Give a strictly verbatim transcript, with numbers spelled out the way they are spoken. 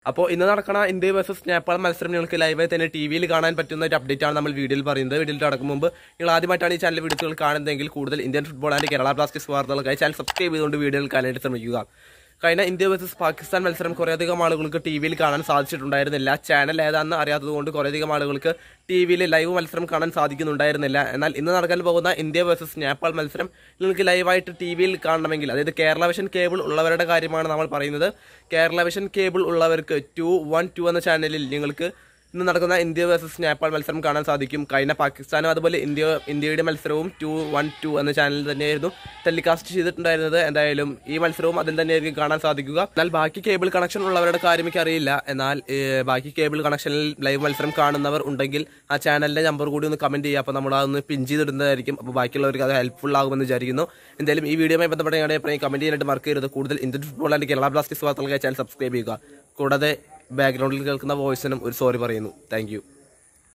അപ്പോൾ ഇന്ന് നടക്കുന്ന ഇന്ത്യ വേഴ്സസ് നേപ്പാൾ മത്സരം നിങ്ങൾക്ക് ലൈവായി തന്നെ ടി വിയിൽ കാണാൻ പറ്റുന്ന ഒരു അപ്ഡേറ്റ് ആണ് നമ്മൾ വീഡിയോയിൽ പറയുന്നത്. വീഡിയോയിൽ നടക്കും മുമ്പ് നിങ്ങൾ ആദ്യമായിട്ടാണ് ഈ ചാനൽ വീഡിയോകൾ കാണുന്നതെങ്കിൽ കൂടുതൽ Indian football and Kerala Blasters വാർത്തകൾക്കായി ചാനൽ സബ്സ്ക്രൈബ് ചെയ്തുകൊണ്ട് വീഡിയോകൾ കാണാനായിട്ട് ശ്രമിക്കുക. കഴിഞ്ഞ ഇന്ത്യ വേഴ്സസ് പാകിസ്ഥാൻ മത്സരം കുറേയധികം ആളുകൾക്ക് ടി വിയിൽ കാണാൻ സാധിച്ചിട്ടുണ്ടായിരുന്നില്ല. ചാനൽ ഏതാണെന്ന് അറിയാത്തതുകൊണ്ട് കുറേയധികം ആളുകൾക്ക് ടി വിയിൽ ലൈവ് മത്സരം കാണാൻ സാധിക്കുന്നുണ്ടായിരുന്നില്ല. എന്നാൽ ഇന്ന് നടക്കാൻ പോകുന്ന ഇന്ത്യ വേഴ്സസ് നേപ്പാൾ മത്സരം നിങ്ങൾക്ക് ലൈവായിട്ട് ടി വിയിൽ കാണണമെങ്കിൽ, അതായത് കേരള വിഷൻ കേബിൾ ഉള്ളവരുടെ കാര്യമാണ് നമ്മൾ പറയുന്നത്. കേരള വിഷൻ കേബിൾ ഉള്ളവർക്ക് ടു വൺ ടു എന്ന ചാനലിൽ നിങ്ങൾക്ക് ഇന്ന് നടക്കുന്ന ഇന്ത്യ വേഴ്സസ് നേപ്പാൾ മത്സരം കാണാൻ സാധിക്കും. കഴിഞ്ഞ പാകിസ്ഥാനും അതുപോലെ ഇന്ത്യ ഇന്ത്യയുടെ മത്സരവും ടു വൺ ടു എന്ന ചാനലിൽ തന്നെയായിരുന്നു ടെലികാസ്റ്റ് ചെയ്തിട്ടുണ്ടായിരുന്നത്. എന്തായാലും ഈ മത്സരവും അതിൽ തന്നെയായിരിക്കും കാണാൻ സാധിക്കുക. എന്നാൽ ബാക്കി കേബിൾ കണക്ഷൻ ഉള്ളവരുടെ കാര്യം എനിക്ക് അറിയില്ല. എന്നാൽ ബാക്കി കേബിൾ കണക്ഷനിൽ ലൈവ് മത്സരം കാണുന്നവർ ഉണ്ടെങ്കിൽ ആ ചാനലിന്റെ നമ്പർ കൂടി ഒന്ന് കമന്റ് ചെയ്യുക. അപ്പോൾ നമ്മൾ അതൊന്ന് പിൻ ചെയ്തിടുന്നതായിരിക്കും. അപ്പോൾ ബാക്കിയുള്ളവർക്ക് അത് ഹെൽപ്ഫുൾ ആകുമെന്ന് വിചാരിക്കുന്നു. എന്തായാലും ഈ വീഡിയോയുമായി ബന്ധപ്പെട്ട ഞങ്ങളുടെ അഭിപ്രായം കമന്റ് ചെയ്യാനായിട്ട് മറക്കരുത്. കൂടുതൽ Indian football and Kerala Blasters വാർത്തകൾക്കായി ചാനൽ സബ്സ്ക്രൈബ് ചെയ്യുക. കൂടാതെ ബാക്ക്ഗ്രൗണ്ടിൽ കേൾക്കുന്ന വോയിസിനും ഒരു സോറി പറയുന്നു. Thank U.